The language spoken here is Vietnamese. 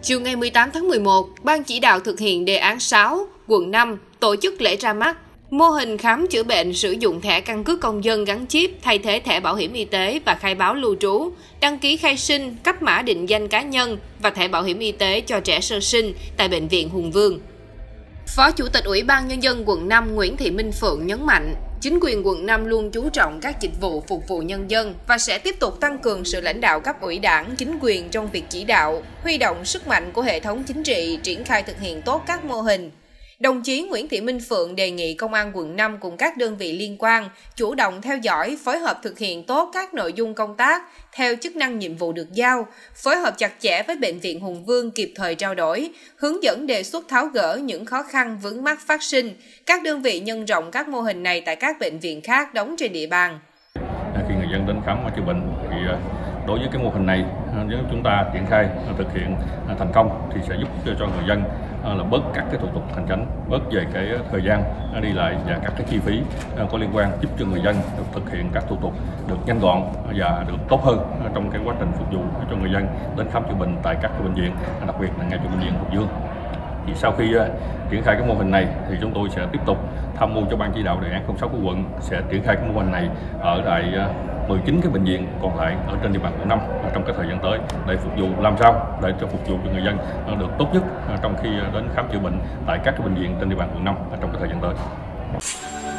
Chiều ngày 18 tháng 11, Ban chỉ đạo thực hiện đề án 6, quận 5 tổ chức lễ ra mắt mô hình khám chữa bệnh sử dụng thẻ căn cước công dân gắn chip thay thế thẻ bảo hiểm y tế và khai báo lưu trú, đăng ký khai sinh, cấp mã định danh cá nhân và thẻ bảo hiểm y tế cho trẻ sơ sinh tại Bệnh viện Hùng Vương. Phó Chủ tịch Ủy ban Nhân dân quận 5 Nguyễn Thị Minh Phượng nhấn mạnh, chính quyền quận 5 luôn chú trọng các dịch vụ phục vụ nhân dân và sẽ tiếp tục tăng cường sự lãnh đạo cấp ủy Đảng, chính quyền trong việc chỉ đạo, huy động sức mạnh của hệ thống chính trị, triển khai thực hiện tốt các mô hình. Đồng chí Nguyễn Thị Minh Phượng đề nghị Công an quận 5 cùng các đơn vị liên quan chủ động theo dõi, phối hợp thực hiện tốt các nội dung công tác theo chức năng nhiệm vụ được giao, phối hợp chặt chẽ với Bệnh viện Hùng Vương kịp thời trao đổi, hướng dẫn đề xuất tháo gỡ những khó khăn vướng mắc phát sinh. Các đơn vị nhân rộng các mô hình này tại các bệnh viện khác đóng trên địa bàn. Khi người dân đến khám chữa bệnh thì đối với cái mô hình này, nếu chúng ta triển khai thực hiện thành công thì sẽ giúp cho người dân là bớt các cái thủ tục hành chính, bớt về cái thời gian đi lại và các cái chi phí có liên quan, giúp cho người dân được thực hiện các thủ tục được nhanh gọn và được tốt hơn trong cái quá trình phục vụ cho người dân đến khám chữa bệnh tại các cái bệnh viện, đặc biệt là ngay trong bệnh viện Hùng Vương. Thì sau khi triển khai cái mô hình này thì chúng tôi sẽ tiếp tục tham mưu cho Ban chỉ đạo đề án 06 của quận sẽ triển khai cái mô hình này ở tại 19 cái bệnh viện còn lại ở trên địa bàn quận 5 trong cái thời gian tới để phục vụ làm sao để cho phục vụ cho người dân được tốt nhất trong khi đến khám chữa bệnh tại các cái bệnh viện trên địa bàn quận 5 trong cái thời gian tới.